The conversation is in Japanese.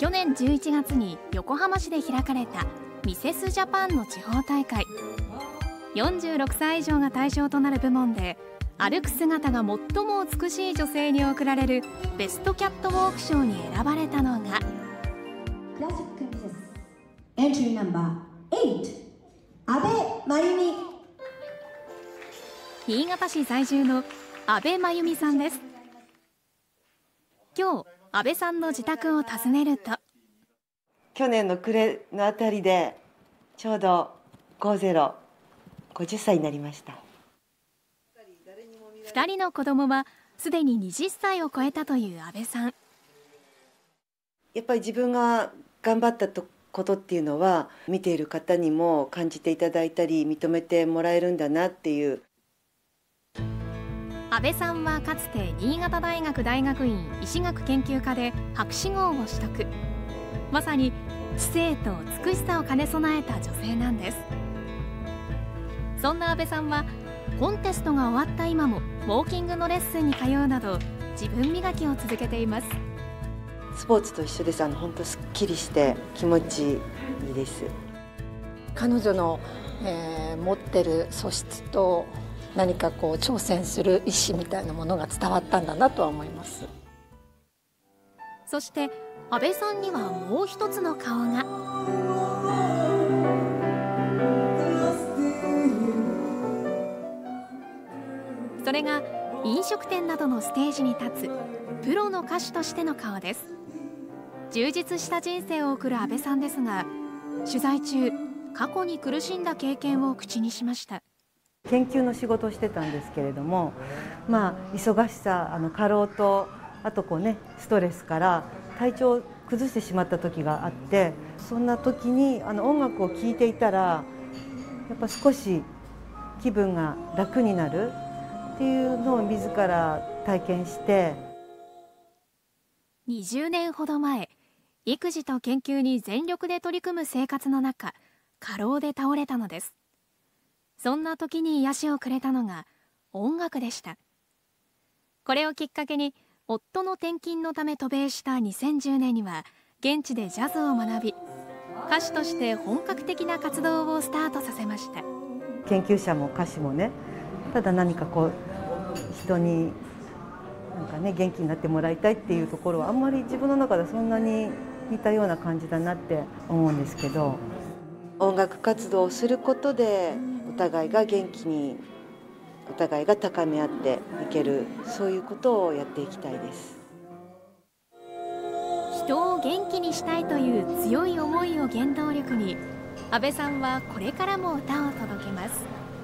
去年11月に横浜市で開かれたミセスジャパンの地方大会。46歳以上が対象となる部門で、歩く姿が最も美しい女性に贈られるベストキャットウォーク賞に選ばれたのが、 クラシックミセスエントリーナンバー8、阿部真由美。 新潟市在住の阿部真由美さんです。今日阿部さんの自宅を訪ねると、 去年の暮れのあたりでちょうど50歳になりました。 2人の子供はすでに20歳を超えたという阿部さん。 やっぱり自分が頑張ったことっていうのは、見ている方にも感じていただいたり認めてもらえるんだなっていう。 阿部さんはかつて新潟大学大学院医師学研究科で博士号を取得。まさに知性と美しさを兼ね備えた女性なんです。そんな阿部さんはコンテストが終わった今もウォーキングのレッスンに通うなど、自分磨きを続けています。 スポーツと一緒です。本当すっきりして気持ちいいです。 彼女の、持ってる素質と何か挑戦する意志みたいなものが伝わったんだなとは思います。 そして阿部さんにはもう一つの顔が。それが飲食店などのステージに立つプロの歌手としての顔です。充実した人生を送る阿部さんですが、取材中過去に苦しんだ経験を口にしました。 研究の仕事をしてたんですけれども、忙しさ、過労とあとストレスから体調を崩してしまった時があって、そんな時に音楽を聴いていたらやっぱ少し気分が楽になるっていうのを自ら体験して。 20年ほど前、育児と研究に全力で取り組む生活の中、過労で倒れたのです。そんな時に癒しをくれたのが音楽でした。これをきっかけに夫の転勤のため渡米した2010年には現地でジャズを学び、歌手として本格的な活動をスタートさせました。 研究者も歌手もね、ただ何か人に元気になってもらいたいっていうところはあんまり自分の中でそんなに似たような感じだなって思うんですけど、 音楽活動をすることでお互いが元気に、お互いが高め合っていける、そういうことをやっていきたいです。 人を元気にしたいという強い思いを原動力に、阿部さんはこれからも歌を届けます。